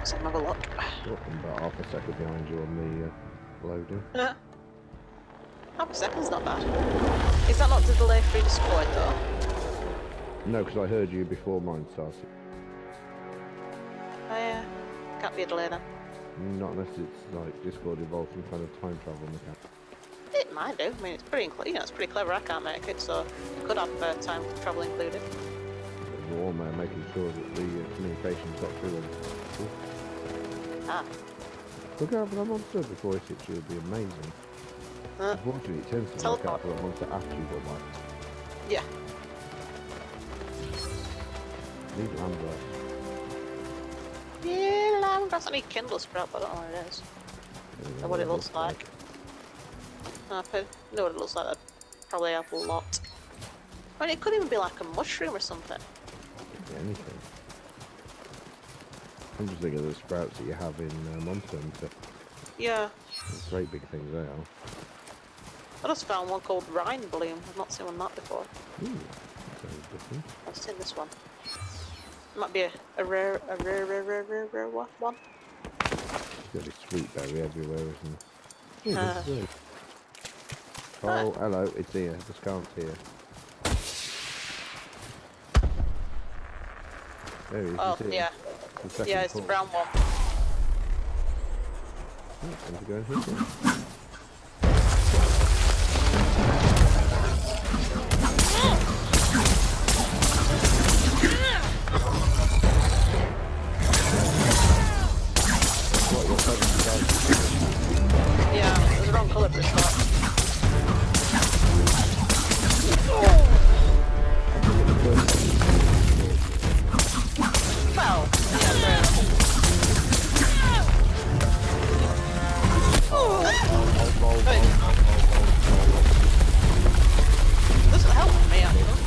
Let's have a look. You're about half a second behind you on the loading. Half a second's not bad. Is that not the delay through the squad though? No, because I heard you before mine started. Oh yeah. Can't be a delay then. Not unless it's like Discord involved some kind of time travel mechanic. It might do. I mean, it's pretty, it's pretty clever. I can't make it, so it could have time travel included. You're all there making sure that the communication's got through and cool. Ah. Look out for that monster before it hits you would be amazing. Unfortunately, it tends to look out for a monster after you've got one. Yeah. Need land grass. Yeah, land grass. I need kindle sprout, but I don't know what it is. Or what it looks like. I know what it looks like. I'd probably have a lot. I mean, it could even be like a mushroom or something. Yeah, anything. I'm just thinking of the sprouts that you have in Monster Hunter. Yeah. Great big things they are. I just found one called Rhine Bloom. I've not seen one that before. Ooh, that's very different. I've seen this one. Might be a rare one. There's got this sweet berry everywhere, isn't there? Yeah, oh, hello, it's here. The Skarn's here. There he is. Oh, yeah. Yeah, it's the brown one. Oh, time to go and hit him. Yeah, it was the wrong colour for a start. Well, yeah, doesn't help me, actually.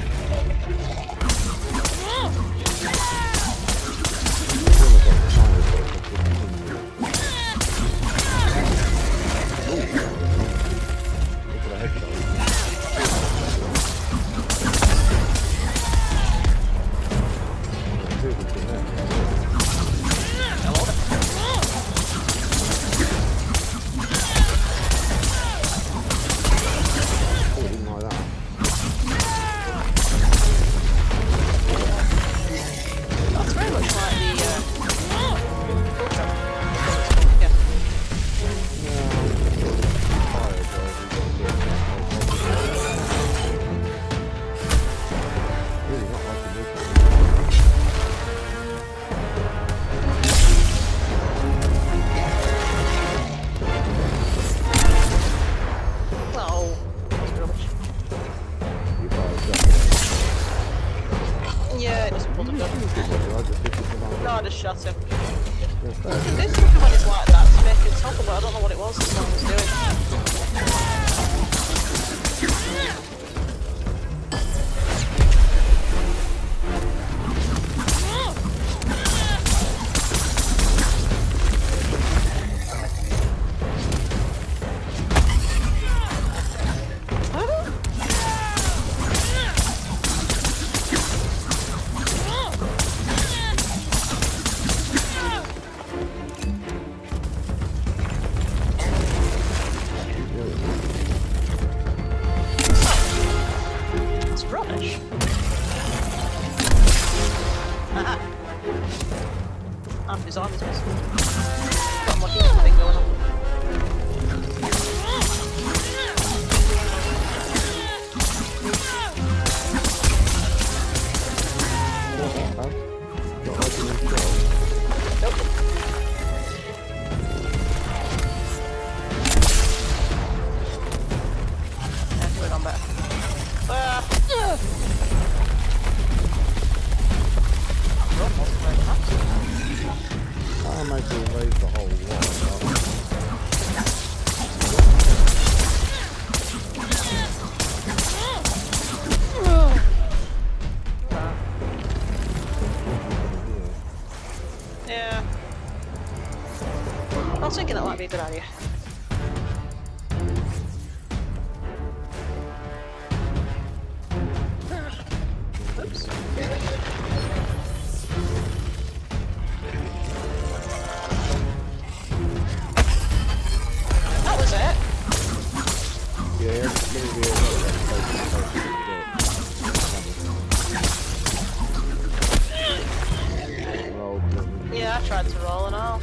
No, I just shot him. It's something when it's like that to make it topple, but I don't know what it was this one was doing. His arm is missing. Got a lucky thing going on. Nope. Yeah, could have gone better. I'll actually raise the whole wall. Yeah. I was thinking that might be a good idea. Oops. I tried to roll and all.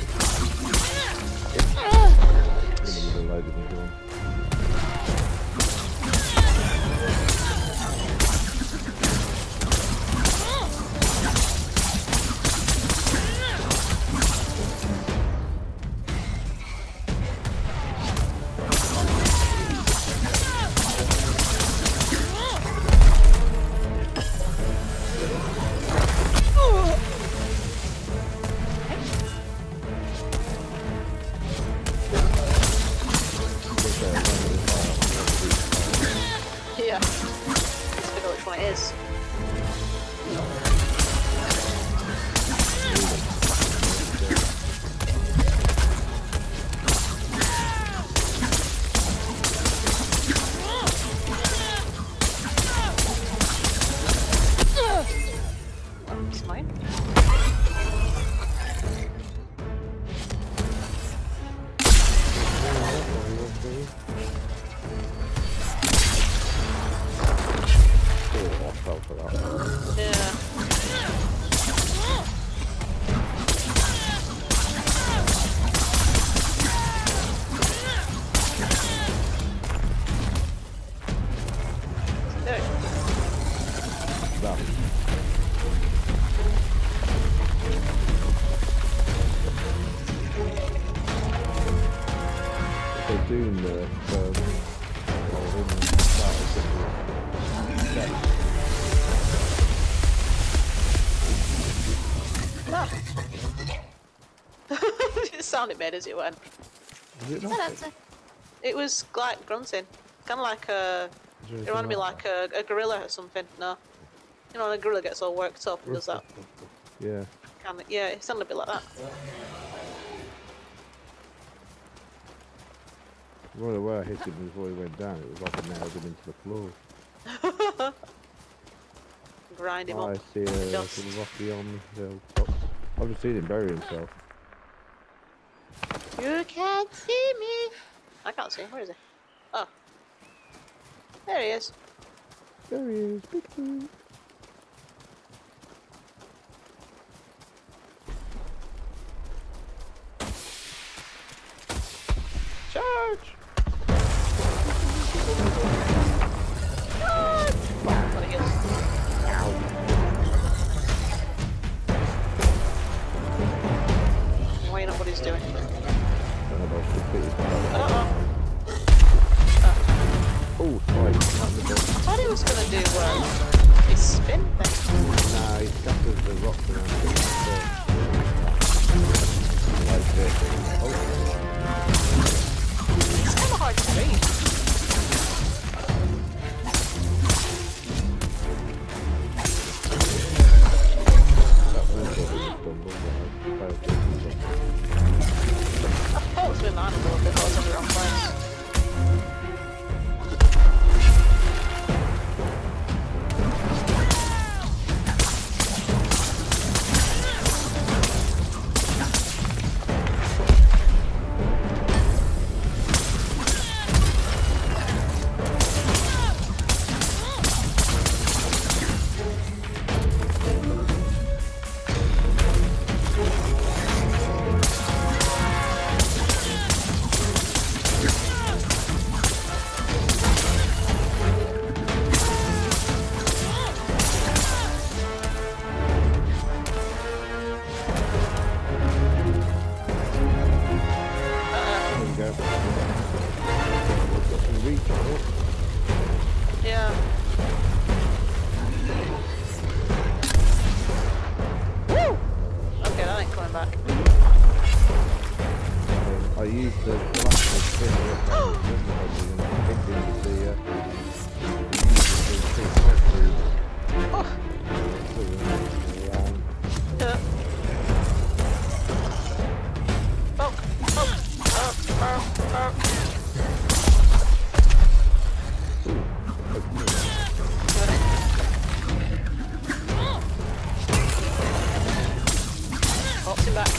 Yeah. Let's figure out which one it is. It's mine. Yeah. There. They're doing the No. The sound it made as it went. Is it not? It was like grunting. Kind of like a... It reminded me like a gorilla or something. No. You know when a gorilla gets all worked up and does that? Yeah. Kinda, yeah, it sounded a bit like that. Right away I hit him before he went down. It was like I nailed him into the floor. Grind him up. I see a little Rocky on the top. I've just seen him bury himself. You can't see me. I can't see him. Where is he? Oh. There he is. There he is. Big dude. Charge! Charge! What he is. I'm weighing up what he's doing. Oh, sorry. I thought he was going to do his spin thing. Nah, he scatters the rocks around like this. Oh. It's kind of hard to read. I thought it was with mine a little bit, but I was in the wrong place. Yeah. Woo! Okay, that ain't coming back. I used the elastic spin Pops him back.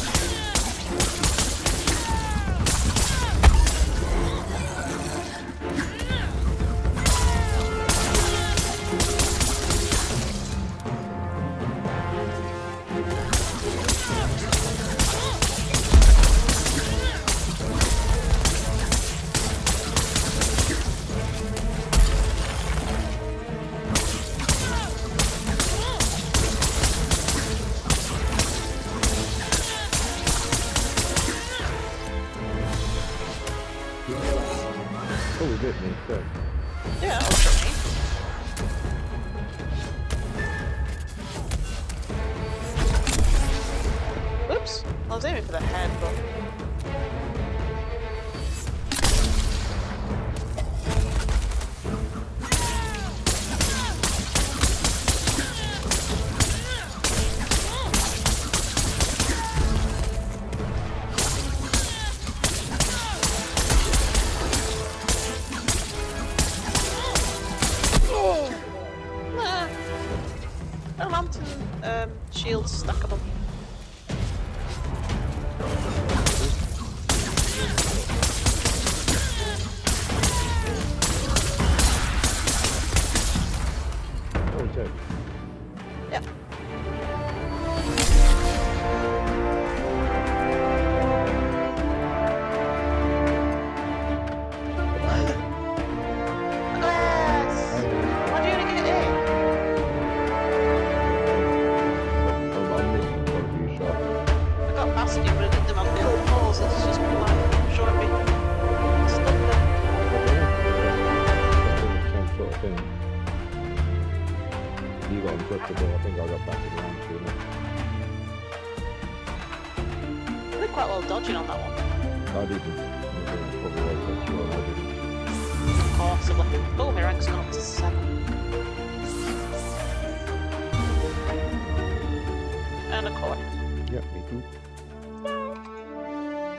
hit me, so. Yeah, that was for me. Whoops! I was aiming for the head, but... A lantern shields stackable. Oh, it's out. Yep. You got unclippable, I think I got back around too much. I did quite well dodging on that one. I didn't. Probably was, that's what I didn't. Possibly. Oh, my rank's gone up to 7. And a core. Yep, me too.